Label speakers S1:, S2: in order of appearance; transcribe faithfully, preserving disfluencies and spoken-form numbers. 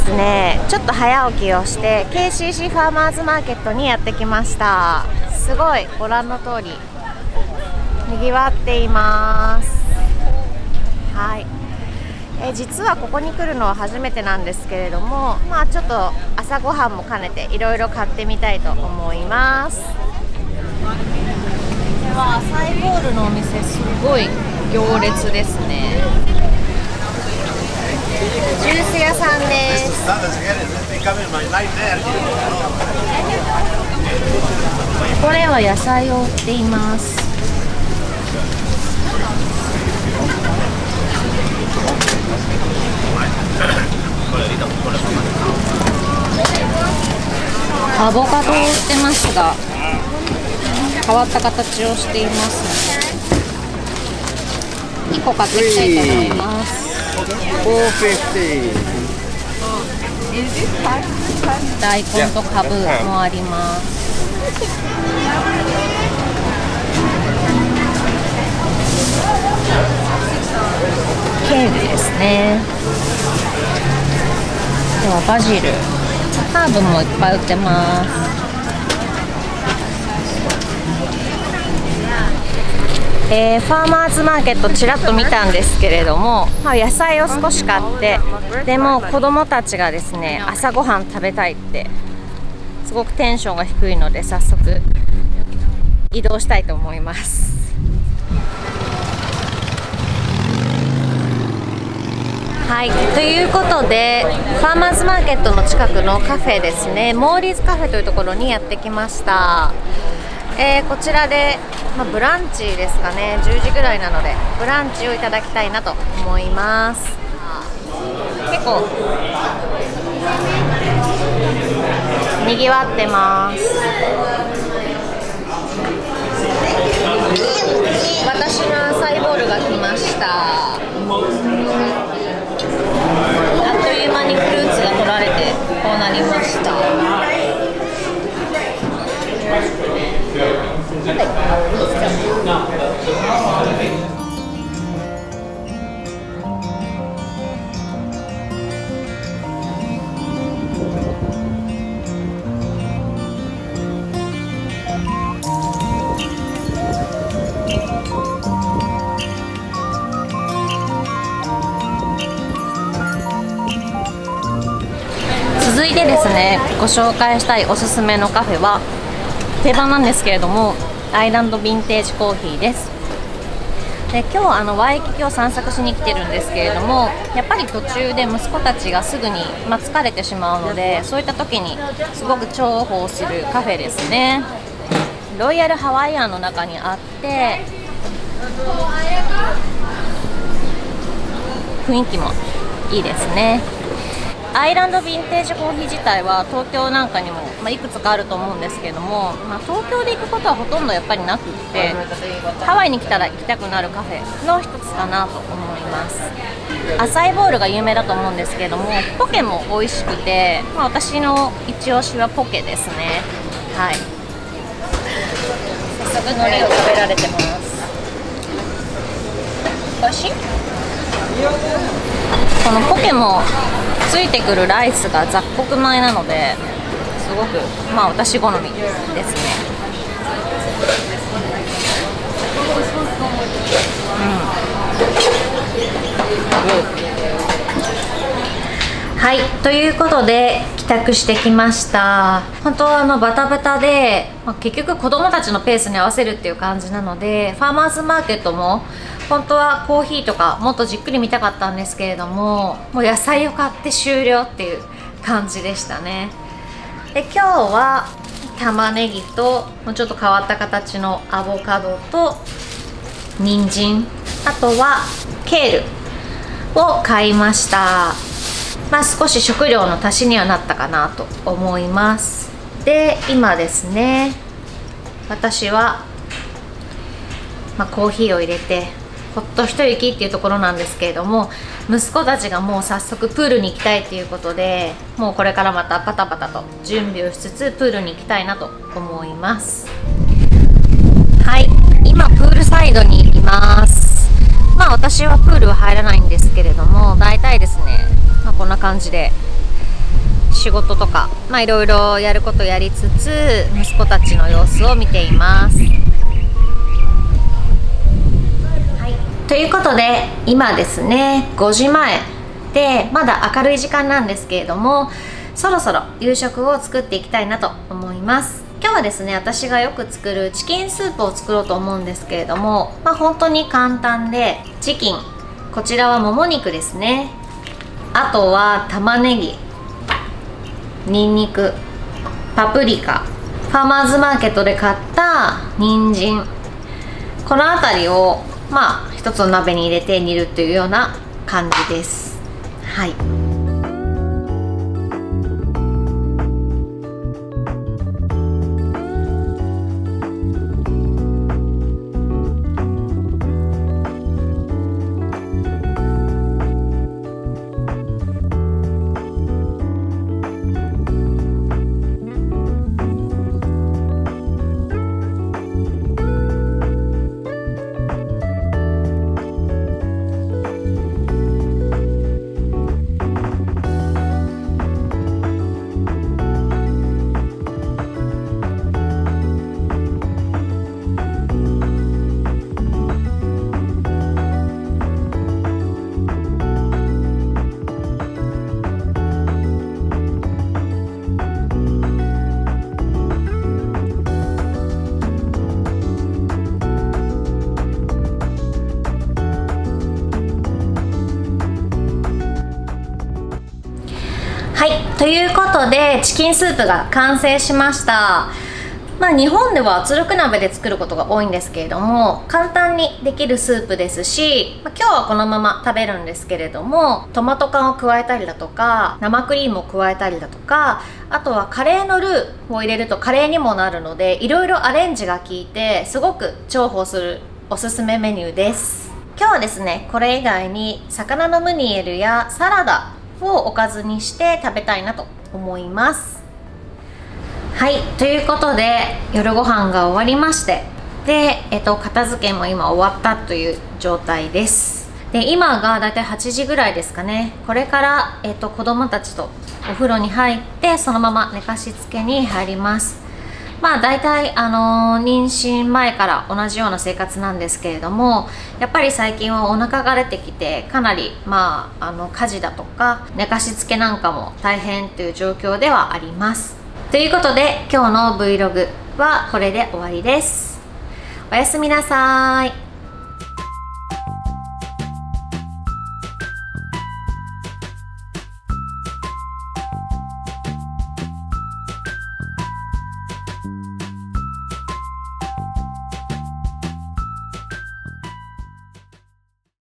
S1: ですね、ちょっと早起きをして ケーシーシー ファーマーズマーケットにやってきました。すごいご覧の通りにぎわっています。はい、え実はここに来るのは初めてなんですけれども、まあちょっと朝ごはんも兼ねていろいろ買ってみたいと思います。これはアサイーボウルのお店、すごい行列ですね。ジュース屋さんです。これは野菜を売っています。アボカドを売ってますが、変わった形をしていますのでいっこ買っていきたいと思います。大根とカブもあります。ケールですね。ではバジル、ハーブもいっぱい売ってます。えー、ファーマーズマーケットちらっと見たんですけれども、まあ、野菜を少し買って、でも子供たちがですね、朝ごはん食べたいってすごくテンションが低いので、早速移動したいと思います。はい、ということでファーマーズマーケットの近くのカフェですね、モーリーズカフェというところにやってきました。えー、こちらで、まあ、ブランチですかね、じゅうじぐらいなのでブランチをいただきたいなと思います。結構にぎわってます。私のアサイーボウルが来ました。あっという間にフルーツが取られてこうなりました。続いてですね、ご紹介したいおすすめのカフェは定番なんですけれども、アイランドヴィンテージコーヒーです。で今日あのワイキキを散策しに来てるんですけれども、やっぱり途中で息子たちがすぐに、まあ、疲れてしまうので、そういった時にすごく重宝するカフェですね。ロイヤルハワイアンの中にあって、雰囲気もいいですね。アイランドヴィンテージコーヒー自体は東京なんかにも、まあ、いくつかあると思うんですけども、まあ、東京で行くことはほとんどやっぱりなくって、ハワイに来たら行きたくなるカフェの一つかなと思います。アサイーボウルが有名だと思うんですけれども、ポケも美味しくて、まあ、私の一押しはポケですね。はい、早速海苔を食べられてます。美味しい？このポケもついてくるライスが雑穀米なので、すごくまあ私好みですね。うん、はい、ということで帰宅してきました。本当はあのバタバタで、まあ、結局子供たちのペースに合わせるっていう感じなので、ファーマーズマーケットも本当はコーヒーとかもっとじっくり見たかったんですけれども、もう野菜を買って終了っていう感じでしたね。で今日は玉ねぎともうちょっと変わった形のアボカドと人参、あとはケールを買いました。まあ少し食料の足しにはなったかなと思います。で今ですね、私は、まあ、コーヒーを入れてほっと一息っていうところなんですけれども、息子たちがもう早速プールに行きたいっていうことで、もうこれからまたパタパタと準備をしつつプールに行きたいなと思います。はい、今プールサイドにいます。まあ私はプールは入らないんですけれども、大体ですね、まあ、こんな感じで仕事とか、まあいろいろやることやりつつ、息子たちの様子を見ています。はい、ということで今ですねごじまえで、まだ明るい時間なんですけれども、そろそろ夕食を作っていきたいなと思います。今日はですね、私がよく作るチキンスープを作ろうと思うんですけれども、まあ本当に簡単で、チキン、こちらはもも肉ですね、あとは玉ねぎ、にんにく、パプリカ、ファーマーズマーケットで買った人参、この辺りをまあ一つの鍋に入れて煮るというような感じです。はい。はい、ということでチキンスープが完成しました。まあ日本では圧力鍋で作ることが多いんですけれども、簡単にできるスープですし、まあ、今日はこのまま食べるんですけれども、トマト缶を加えたりだとか生クリームを加えたりだとか、あとはカレーのルーを入れるとカレーにもなるので、いろいろアレンジが効いてすごく重宝するおすすめメニューです。今日はですね、これ以外に魚のムニエルやサラダをおかずにして食べたいなと思います。はい、ということで夜ご飯が終わりまして、で、えっと、片付けも今終わったという状態です。で、今がだいたいはちじぐらいですかね。これから、えっと、子供たちとお風呂に入ってそのまま寝かしつけに入ります。まあ大体、あのー、妊娠前から同じような生活なんですけれども、やっぱり最近はお腹が出てきて、かなり、まあ、あの家事だとか寝かしつけなんかも大変という状況ではあります。ということで今日の Vlog はこれで終わりです。おやすみなさーい。